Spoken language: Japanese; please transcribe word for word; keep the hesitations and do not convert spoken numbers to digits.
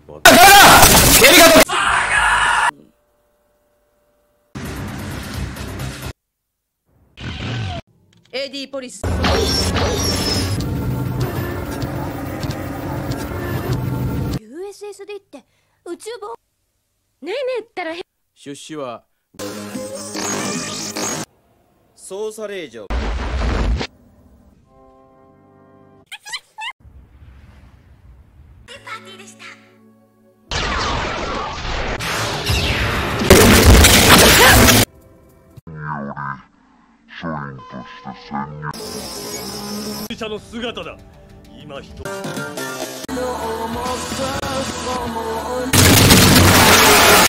誰だ。エリガト。 エーディー ポリス。 ユーエスエスディー って宇宙ボン。 ねえねえったらへ。 出資は捜査令状。 パーティーでした。 死者の姿だ。今人。